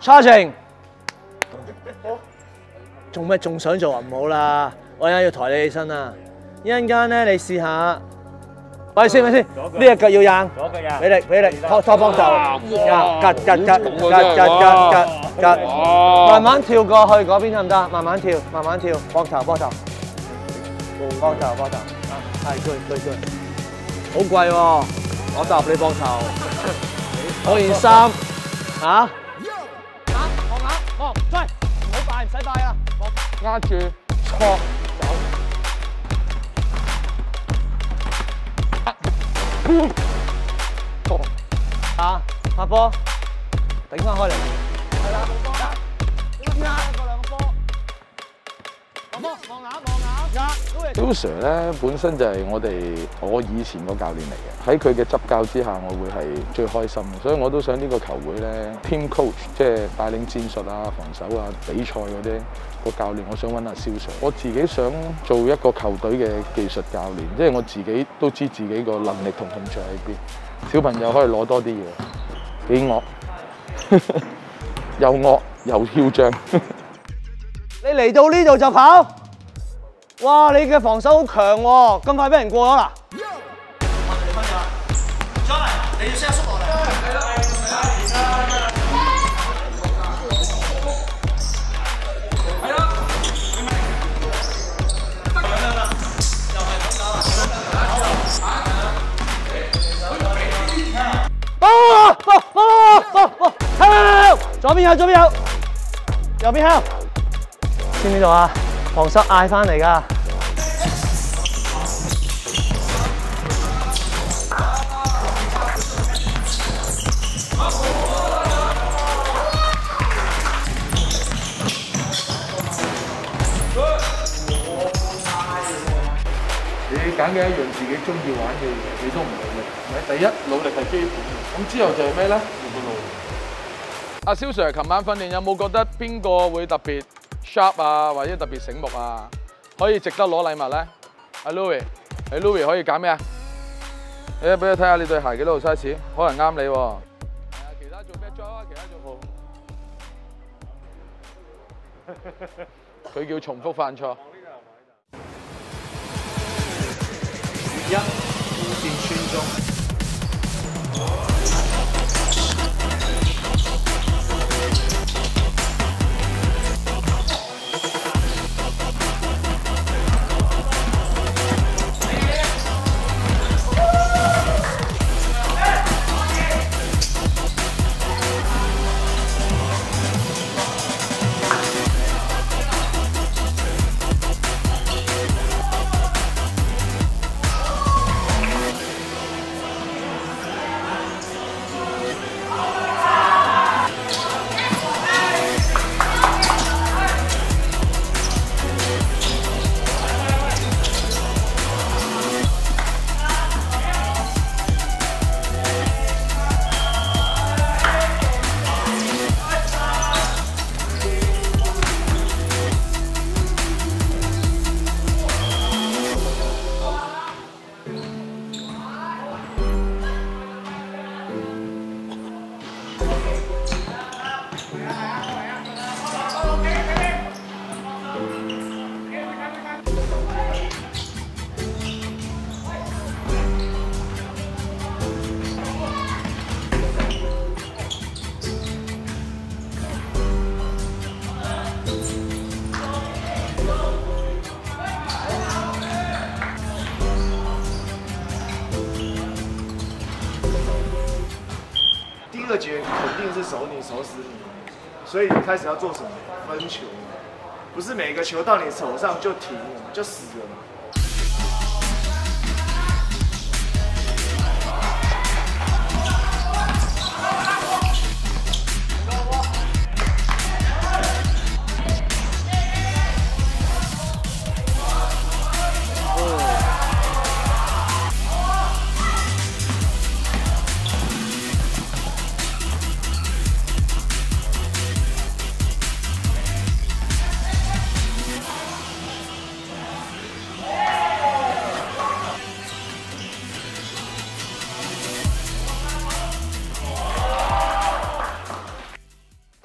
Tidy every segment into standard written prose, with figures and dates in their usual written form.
，charging。做咩仲想做啊？唔好啦，我一陣要抬你起身啊！一陣間咧，你試下。喂先，呢隻腳要硬，俾力，拖幫手，吉，慢慢跳過去嗰邊得唔得？慢慢跳，幫頭，係 good， 好貴喎，我搭你膊頭，我件衫嚇，望，追，唔好拜，唔使拜啊， 壓住，錯。 啊！拍波，頂翻開嚟，係啦，壓過兩個波，望 Phil Sir 咧本身就係我以前個教練嚟嘅，喺佢嘅執教之下，我會係最開心嘅，所以我都想呢個球會咧 team coach 即係帶領戰術啊、防守啊、比賽嗰啲個教練，我想揾阿Phil Sir。我自己想做一個球隊嘅技術教練，即係我自己都知自己個能力同興趣喺邊。小朋友可以攞多啲嘢，幾惡，又惡又囂張。 你嚟到呢度就跑，哇！你嘅防守好強喎，咁快俾人過咗啦！我哋分咗，上嚟，你要先縮落嚟。係啦，左邊有，右邊有。 知唔知道啊？防守嗌翻嚟㗎。 你揀嘅一樣自己中意玩嘅嘢，你都唔努力，係咪？第一，努力係基本嘅。咁之後就係咩咧？阿蕭 Sir， 琴晚訓練有冇覺得邊個會特別 sharp 啊，或者特別醒目啊，可以值得攞禮物咧？阿 Louis， 你 Louis 可以揀咩啊？俾我睇下你對鞋幾多號 size， 可能啱你喎。係啊，其他做咩 job 啊？其他做好。佢叫重複犯錯。一，攻線穿中。 第二节肯定是守你守死你，所以你开始要做什么？分球，不是每个球到你手上就停了，就死了嘛。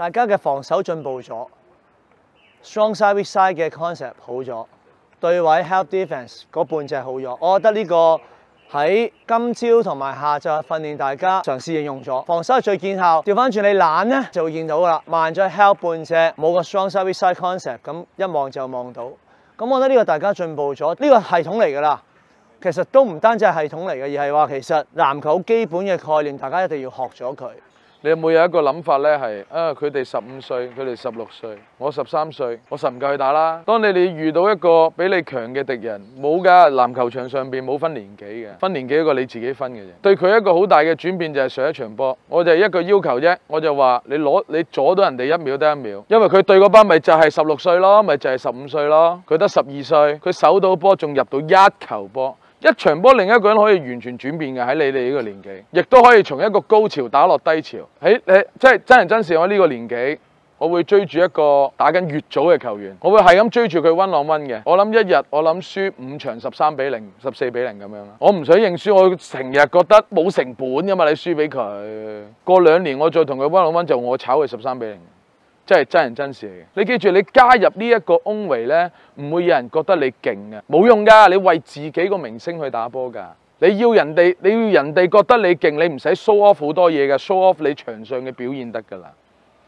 大家嘅防守進步咗 ，strong side weak side 嘅 concept 好咗，對位 help defense 嗰半隻好咗。我覺得呢個喺今朝同埋下晝訓練大家嘗試應用咗，防守係最見效。調翻轉你懶咧就會見到噶啦，慢咗 help 半隻，冇個 strong side weak side concept， 咁一望就望到。咁我覺得呢個大家進步咗，呢個系統嚟㗎啦。其實都唔單止係系統嚟嘅，而係話其實籃球基本嘅概念，大家一定要學咗佢。 你有冇一個諗法咧？係佢哋15歲，佢哋16歲，我13歲，我實唔夠佢打啦。當你哋遇到一個比你強嘅敵人，冇㗎，籃球場上邊冇分年紀嘅，分年紀一個你自己分嘅啫。對佢一個好大嘅轉變就係上一場波，我就係一個要求啫，我就話你阻到人哋1秒得1秒，因為佢對嗰班咪就係16歲咯，咪就係15歲咯，佢得12歲，佢守到波仲入到1球波。一場波另一個人可以完全轉變嘅，喺你哋呢個年紀，亦都可以從一個高潮打落低潮。即係真人真事，我呢個年紀，我會追住一個打緊乙組嘅球員，我會係咁追住佢1 on 1嘅。我諗一日輸5場13比0、14比0咁樣啦。我唔想認輸，我成日覺得冇成本㗎嘛，你輸俾佢。過2年我再同佢1 on 1就我炒佢13比0。真係真人真事嚟嘅，你記住，你加入呢一個翁維咧，唔會有人覺得你勁嘅，冇用㗎。你為自己個明星去打波㗎，你要人哋覺得你勁，你唔使 show off 好多嘢㗎 ，show off 你場上嘅表現得㗎啦。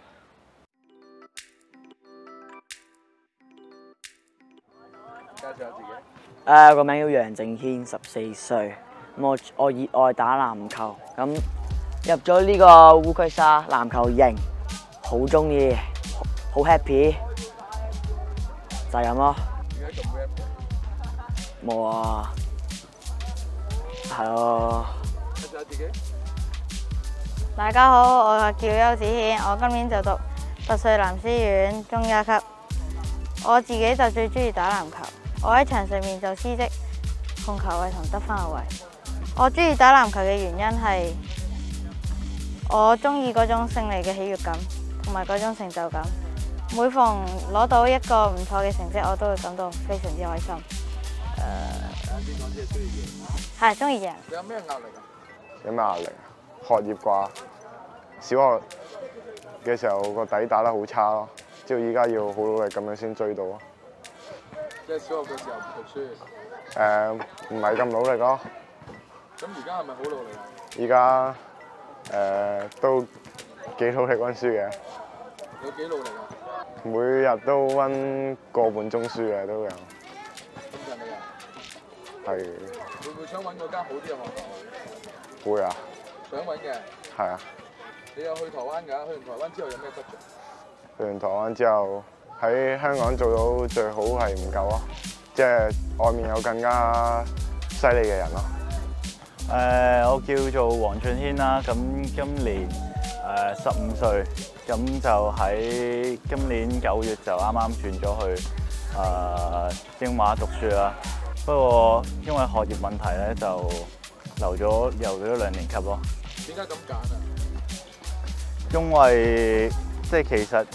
介紹下自己。 個名叫楊正軒，14歲。咁我熱愛打籃球，咁入咗呢個烏溪沙籃球營。好中意，好 happy， 就係咁咯。 點解咁 happy？ 冇啊，係咯。 介紹下自己。 大家好，我叫邱子軒，我今年就讀拔萃男書院中一級。我自己就最中意打籃球，我喺場上面就司職控球位同得分後衛。我中意打籃球嘅原因係我中意嗰種勝利嘅喜悅感。同埋嗰種成就感，每逢攞到一個唔錯嘅成績，我都會感到非常之開心。係中意贏。 你有咩壓力啊？ 有咩壓力？學業啩。小學嘅時候個底打得好差咯，之後依家要好努力咁樣先追到咯。 即係小學嘅時候唔讀書。 唔係咁努力咯。 咁而家係咪好努力啊？ 依家都幾努力温書嘅。 有幾努力啊？ 每日都温個半鐘書嘅都有。 咁勤力啊？ 係。 會唔會想揾嗰間好啲嘅學校？ 會啊。 想揾嘅。係啊。你有去台灣㗎？去完台灣之後有咩得着？ 去完台灣之後喺香港做到最好係唔夠咯，即係外面有更加犀利嘅人咯。 我叫做黃俊軒啦，咁今年15歲，咁就喺今年9月就啱啱轉咗去英華讀書啦。不過因為學業問題咧，就留咗2年級咯。 點解咁揀啊？ 因為即係其實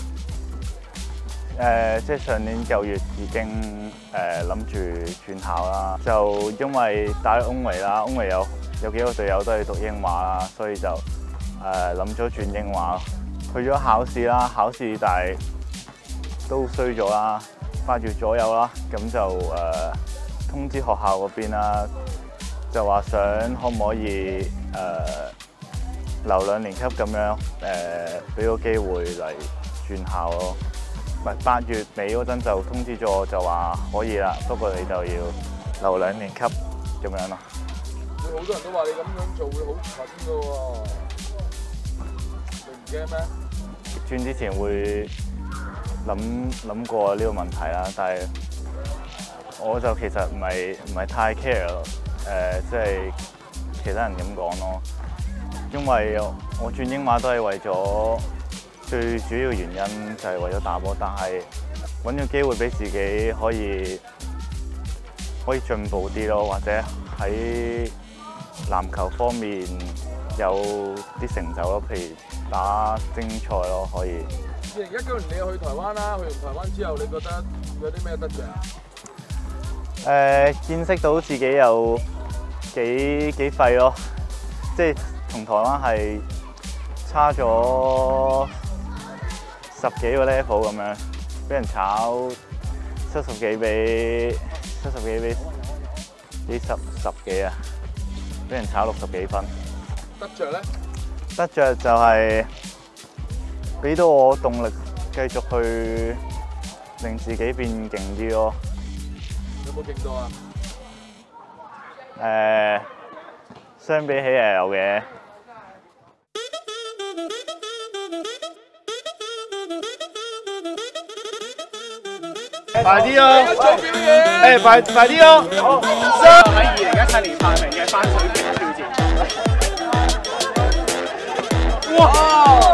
即係上年9月已經諗住轉校啦，就因為打翁維啦，翁維有幾個隊友都係讀英華啦，所以就諗咗轉英華咯。去咗考試啦，考試但係都衰咗啦，8月左右啦，咁就通知學校嗰邊啦，就話想可唔可以留2年級咁樣，俾個機會嚟轉校咯。唔係8月尾嗰陣就通知咗我，就話可以啦，不過你就要留2年級咁樣咯。 會好多人都話你咁樣做會好蠢㗎喎，你唔驚咩？ 轉之前會諗過呢個問題啦，但係我就其實唔係太 care 咯，即係其他人咁講咯。因為我轉英華都係為咗最主要原因就係為咗打波，但係揾個機會俾自己可以進步啲咯，或者喺籃球方面有啲成就咯，譬如打精賽咯，可以。 2019年你又去台灣啦，去完台灣之後，你覺得有啲咩得着？ 見識到自己有幾廢咯，即係同台灣係差咗 10幾個 level 咁樣，俾人炒70幾比10幾啊，俾人炒60幾分。 得着咧？ 得着就係俾到我動力繼續去令自己變勁啲咯。 有冇勁到啊？ 相比起係有嘅。 快啲哦！ 做表演！ 快啲哦！ 喺2017年排名嘅翻水平挑戰。 哇！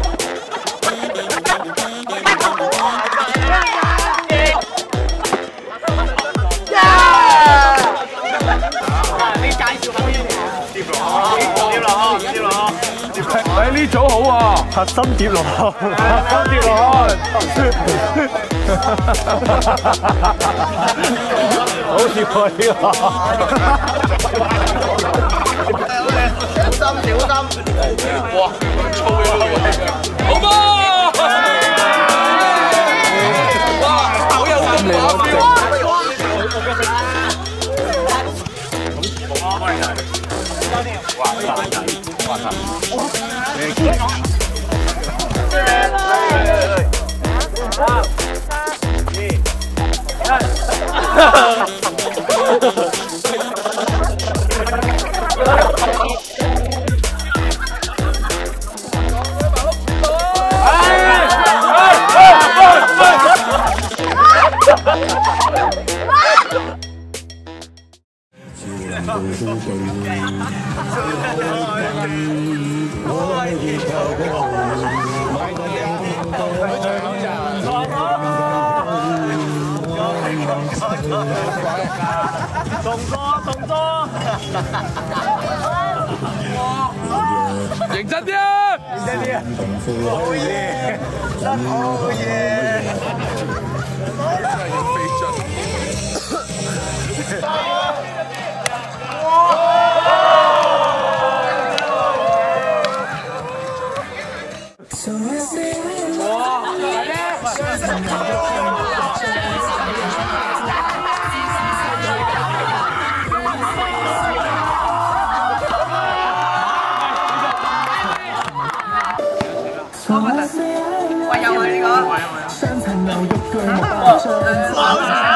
你介紹下先。接落。 誒呢組好啊！ 核心跌落， 好貼喎呢個。小心！ 哇！粗嘅好波！哇！好有心理。 動作， 認真啲！ 好嘢！ 真係要飛進。 喂，有啊呢個。